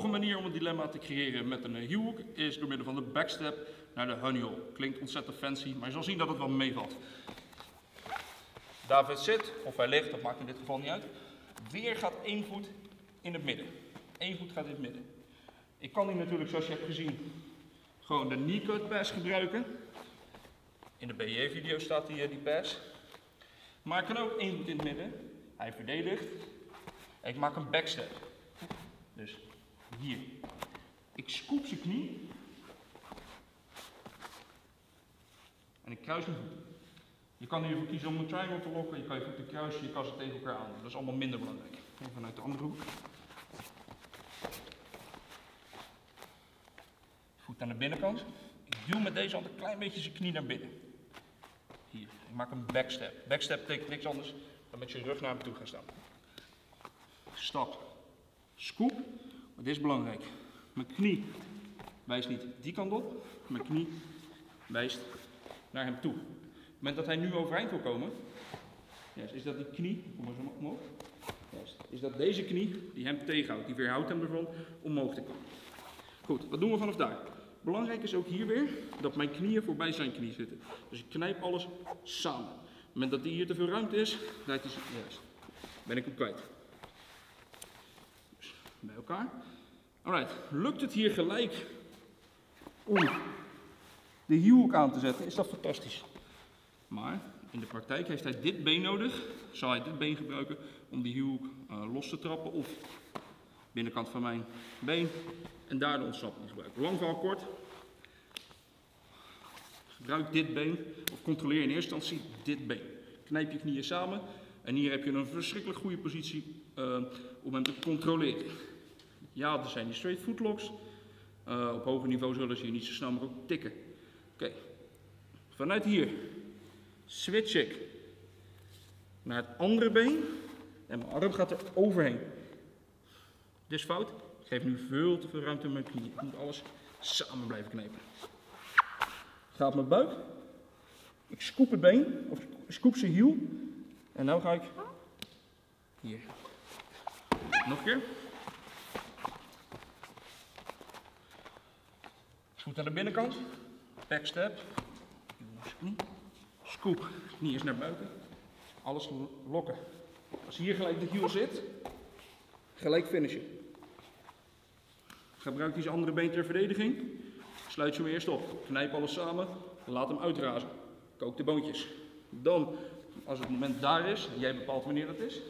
een manier om een dilemma te creëren met een hielhoek is door middel van de backstep naar de honeyhole. Klinkt ontzettend fancy, maar je zal zien dat het wel meevalt. David zit, of hij ligt, dat maakt in dit geval niet uit. Weer gaat één voet in het midden. Eén voet gaat in het midden. Ik kan hier natuurlijk, zoals je hebt gezien, gewoon de knee-cut pass gebruiken. In de BJ-video staat die pass. Maar ik kan ook één voet in het midden. Hij verdedigt. En ik maak een backstep. Dus hier. Ik scoop zijn knie. En ik kruis mijn voeten. Je kan hiervoor kiezen om een triangle te lokken. Je kan je voeten kruisen, je kan ze tegen elkaar aan. Dat is allemaal minder belangrijk. Even vanuit de andere hoek. Voet aan de binnenkant. Ik duw met deze hand een klein beetje zijn knie naar binnen. Hier. Ik maak een backstep. Backstep betekent niks anders dan met je rug naar hem toe gaan staan. Stap. Scoop. Maar dit is belangrijk. Mijn knie wijst niet die kant op. Mijn knie wijst naar hem toe. Op het moment dat hij nu overeind wil komen, is dat die knie, kom maar zo omhoog, is dat deze knie die hem tegenhoudt, die weerhoudt hem ervan omhoog te komen. Goed, wat doen we vanaf daar? Belangrijk is ook hier weer dat mijn knieën voorbij zijn knie zitten. Dus ik knijp alles samen. Op het moment dat hier te veel ruimte is, draait hij zich juist. Ben ik hem kwijt. Dus bij elkaar. Alright, lukt het hier gelijk om de hielhoek aan te zetten, is dat fantastisch. Maar in de praktijk heeft hij dit been nodig. Zal hij dit been gebruiken om die hielhoek los te trappen of binnenkant van mijn been en daar de ontsnapping gebruiken. Lang verhaal kort. Gebruik dit been of controleer in eerste instantie dit been. Knijp je knieën samen en hier heb je een verschrikkelijk goede positie om hem te controleren. Ja, er zijn die straight footlocks. Op hoger niveau zullen ze hier niet zo snel maar ook tikken. Oké. Vanuit hier switch ik naar het andere been en mijn arm gaat er overheen. Dit is fout. Ik geef nu veel te veel ruimte in mijn knie. Ik moet alles samen blijven knijpen. Ga op mijn buik. Ik scoop het been, of scoop zijn hiel. En nu ga ik hier. Nog een keer. Voet aan de binnenkant. Backstep. Scoop. Knie is naar buiten. Alles lokken. Als hier gelijk de hiel zit, gelijk finishen. Gebruik die andere been ter verdediging. Sluit je hem eerst op. Knijp alles samen. Laat hem uitrazen. Kook de boontjes. Dan, als het moment daar is, jij bepaalt wanneer dat is.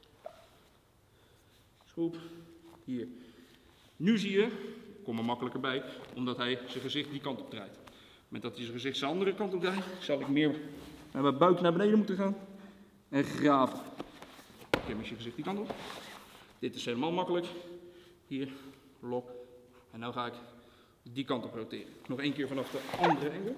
Schroep. Hier. Nu zie je, kom er makkelijker bij, omdat hij zijn gezicht die kant op draait. Op het moment dat hij zijn gezicht zijn andere kant op draait, zal ik meer met mijn buik naar beneden moeten gaan. En graven. Oké, met je gezicht die kant op. Dit is helemaal makkelijk. Hier, lok. En nu ga ik die kant op roteren. Nog één keer vanaf de andere engel.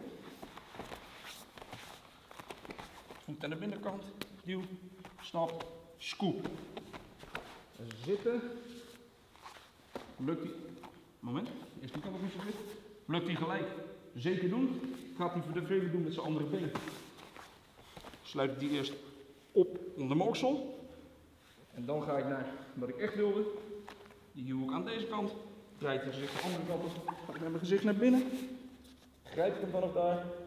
Voet aan de binnenkant. Duw. Stap. Scoop. Zitten. Lukt die. Moment. Eerst die kant op niet zo goed. Lukt die gelijk. Zeker doen. Gaat hij voor de vrede doen met zijn andere been. Sluit ik die eerst op onder mijn oksel. En dan ga ik naar wat ik echt wilde. Die hielhoek aan deze kant. Draait hij zich de andere kant op. Ga ik met mijn gezicht naar binnen. Grijp ik hem vanaf daar.